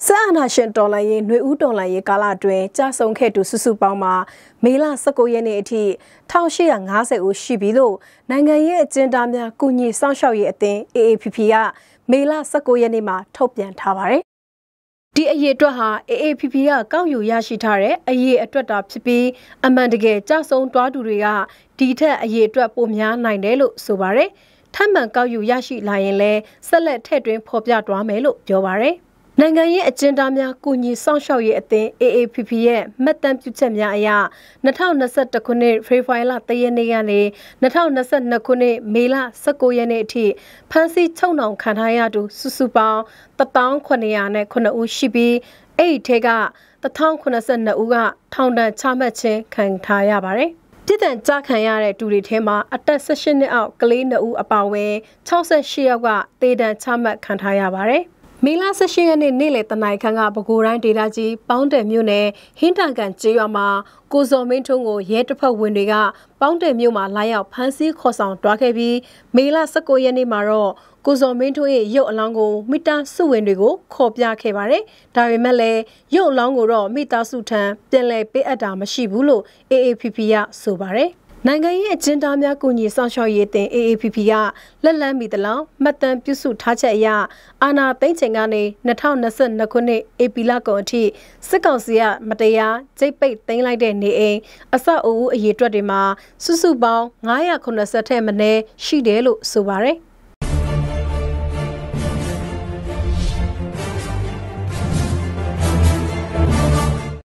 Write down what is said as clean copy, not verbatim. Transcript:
$1,000နှွေဦးတော်လှန်ရေးကာလအတွင်းကြာဆုံးခဲ့သူစုစုပေါင်းမှာမေလ19ရက်နေ့အထိ1850ဦးရှိပြီလို့နိုင်ငံရေးအကျဉ်းသားများကုညီစောင့်ရှောက်ရေးအသင်း AAPP ကမေလ19ရက်နေ့မှာထုတ်ပြန်ထားပါတယ်။ဒီအရေးအတွက်ဟာ AAPP ကကောက်ယူရရှိထားတဲ့အရေးအတွက်တာဖြစ်ပြီးအမှန်တကယ်ကြာဆုံးသွားသူတွေကဒီထက်အရေးအတွက်ပိုများနိုင်တယ်လို့ဆိုပါတယ်။ထပ်မံကောက်ယူရရှိလာရင်လည်းဆက်လက်ထည့်သွင်းဖော်ပြသွားမယ်လို့ပြောပါတယ်။နိုင်ငံရေးအကျဉ်းသားများကုညီစောင့်ရှောက်ရေးအသင်း AAPP ရဲ့မှတ်တမ်းပြုချက်များအရ2021ခုနှစ်ဖေဖော်ဝါရီလ3ရက်နေ့ကနေ2022ခုနှစ်မေလ19ရက်နေ့အထိဖမ်းဆီးချုပ်နှောင်ခံထားရသူစုစုပေါင်း1909ဦးရှိပြီးအဲ့ဒီထဲက1092ဦးကထောင်ဒဏ်ချမှတ်ခြင်းခံထားရပါတယ်။ပြည်ထန်ကြားခံရတဲ့သူတွေထဲမှာအသက်18နှစ်အောက်ကလေး2ဦးအပါအဝင်68ယောက်ကသေဒဏ်ချမှတ်ခံထားရပါတယ်။မေလ18ရက်နေ့နေ့လယ်တနာရီခန့်ကပဲခူးတိုင်းဒေသကြီးပေါင်းတယ်မြို့နယ်ဟင်းတန်ကန်ကျေးရွာမှာကိုဇော်မင်းထွန်းကိုရဲတပ်ဖွဲ့ဝင်တွေကပေါင်းတယ်မြို့မှာလာရောက်ဖမ်းဆီးခေါ်ဆောင်တွားခဲ့ပြီးမေလ19ရက်နေ့မှာတော့ကိုဇော်မင်းထွန်းရဲ့ရုပ်အလောင်းကိုမိသားစုဝင်တွေကိုခေါ်ပြခဲ့ပါတယ်။ဒါပေမဲ့လည်းရုပ်အလောင်းကိုတော့မိသားစုထံပြန်လည်ပေးအပ်တာမရှိဘူးလို့ AAPP ကဆိုပါတယ်။နိုင်ငံရေးအကျဉ်းသားများကုညီစောင့်ရှောက်ရေးအသင်း AAPP ကလက်လန်းမီတလောင်မှတ်တမ်းပြုစုထားချက်အရအာဏာသိမ်းချိန်ကနေ2022ခုနှစ်ဧပြီလကုန်အထိစစ်ကောင်စီကမတရားဂျိတ်ပိတ်သိမ်းလိုက်တဲ့နေအိမ်အဆောက်အဦအရေးအတွက်တွေမှာစုစုပေါင်း980ထက်မနည်းရှိတယ်လို့ဆိုပါတယ်။